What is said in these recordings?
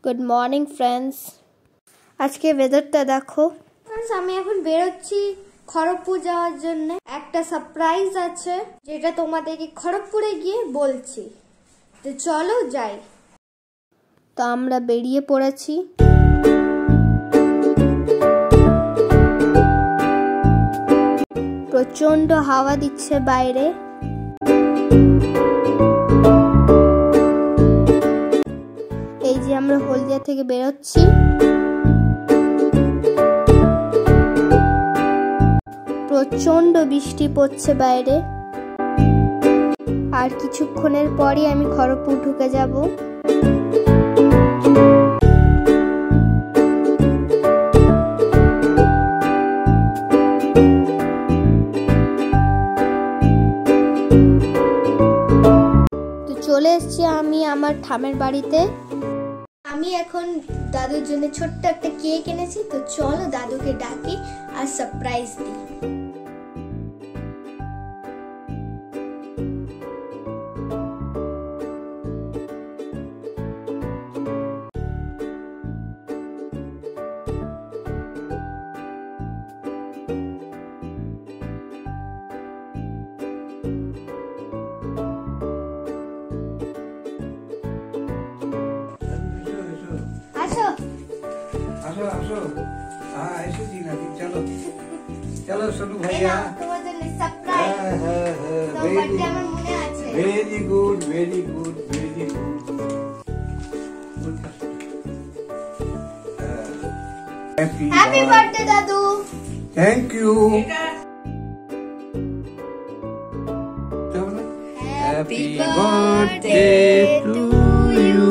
Good morning friends. আজকে ওয়েদারটা দেখো। ফ্রেন্ডস, আমি এখন বেরোচ্ছি খড়গপুর যাওয়ার জন্য। একটা সারপ্রাইজ আছে যেটা তোমাদেরকে খড়গপুরে গিয়ে বলছি, তো চলো যাই। তো আমরা বেরিয়ে পড়েছি। প্রচন্ড হাওয়া দিচ্ছে বাইরে। এই যে আমরা হলদিয়া থেকে বেরোচ্ছি। প্রচন্ড বৃষ্টি পড়ছে বাইরে। আর কিছুক্ষণের পরই আমি খড়গপুর ঢুকে যাব। তো চলে এসেছি আমি আমার ঠামের বাড়িতে। আমি এখন দাদুর জন্য ছোট্ট একটা কেক এনেছি। তো চলো দাদুকে ডাকি আর সারপ্রাইজ দিই। আসো আসো আসো। হ্যাঁ এসেছি নাকি? চলো চলো সোনু ভাইয়া, তোমার জন্য সারপ্রাইজ। তোমার বার্থডে আমার মনে আছে। Very good very good very good. Happy birthday দাদু। Thank you. Happy birthday to you.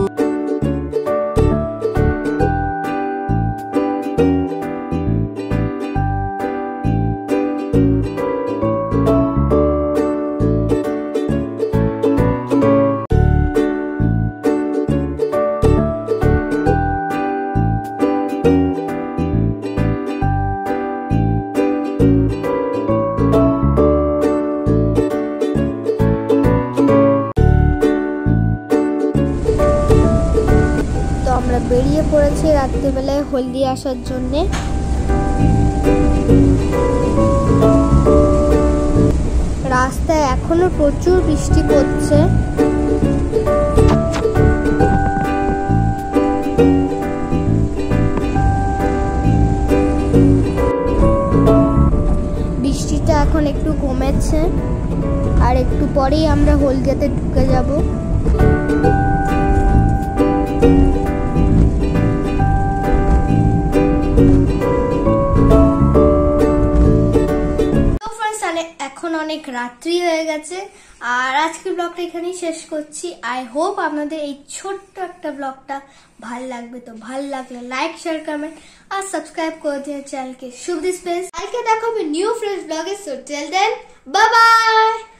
আমরা বেরিয়ে পড়েছি রাত্রিবেলায় হলদিয়া আসার জন্যে। রাস্তায় এখনো প্রচুর বৃষ্টি পড়ছে। বৃষ্টিটা এখন একটু কমেছে, আর একটু পরেই আমরা হলদিয়াতে ঢুকে যাব। এখন অনেক রাত্রি হয়ে গেছে, আর আজকের ব্লগটা এখানেই শেষ করছি। আই হোপ আপনাদের এই ছোট্ট একটা ব্লগটা ভাল লাগবে। তো ভাল লাগলে লাইক শেয়ার কমেন্ট আর সাবস্ক্রাইব করে দিও চ্যানেলকে শুভদীপ স্পেস। কালকে দেখা হবে নিউ ফ্রেশ ব্লগে। So till then bye by.